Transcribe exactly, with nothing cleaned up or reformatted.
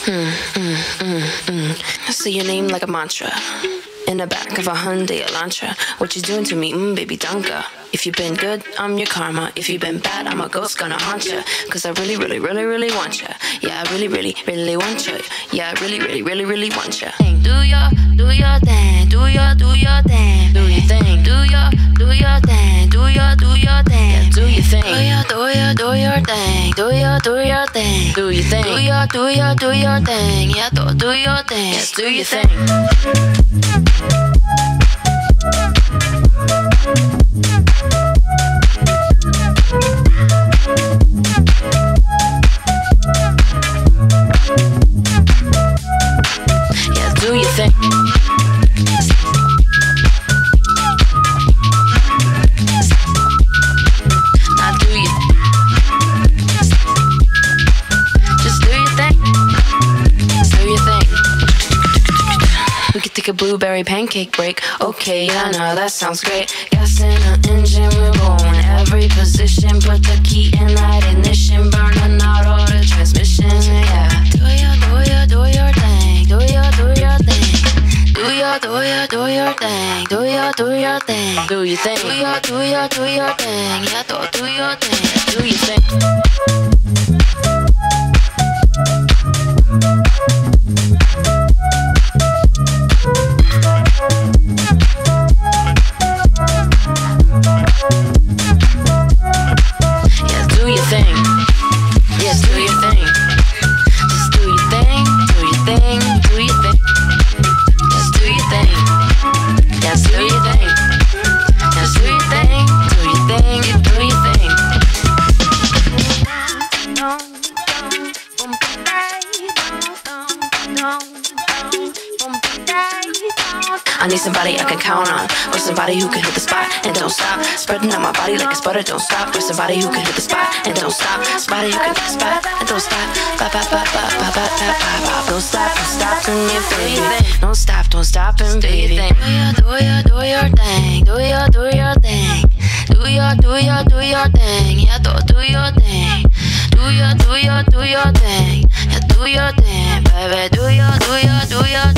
Mm, mm, mm, mm. I say your name like a mantra. In the back of a Hyundai Elantra. What you doing to me, mm, baby, danka. If you've been good, I'm your karma. If you've been bad, I'm a ghost gonna haunt ya. Cause I really, really, really, really want ya. Yeah, I really, really, really want ya. Yeah, I really, really, really, really want ya. Do your, do your thing. Do your, do your thing. Do your thing. Do your, do your thing. Do your, do your thing. Yeah, do your thing. Do your, do your, do your thing. Do your, do your thing. Do your thing. Do your, do your, do your thing. Yeah, do, do your thing. Yes, do your thing. Yeah, do your thing. Now do you? Just do your thing. Do your thing. We could take a blueberry pancake break. Okay, yeah, no, that sounds great. Gas in the engine, we're going every position. Put the key in that ignition, burning out all the transmission. Yeah, do your, do your, do your thing. Do your, do your thing. Do your, do your, do your thing. Do your, do your thing. Do your thing. Do your, do your, do your thing. Yeah, do, do your thing. Do your thing. Yeah, do your thing. Yes, do your thing. Just do your thing. Do your thing. Do your thing. Just do your thing. Yes, do your thing. Just do your thing. Do your thing. Do your thing. I need somebody I can count on, or somebody who can hit the spot and don't stop. Spreading out my body like it's butter, don't stop. Or somebody who can hit the spot and don't stop. Somebody who can hit the spot and don't stop. Ba ba ba ba ba ba ba ba. Don't stop, don't stop, and you baby. Don't stop, don't stop, and baby. Do your, do your, do your thing. Do your, do your thing. Do your, do your, do your thing. Yeah, do, do your thing. Do your, do your, do your thing. Yeah, do your thing, baby. Do your, do your, do your.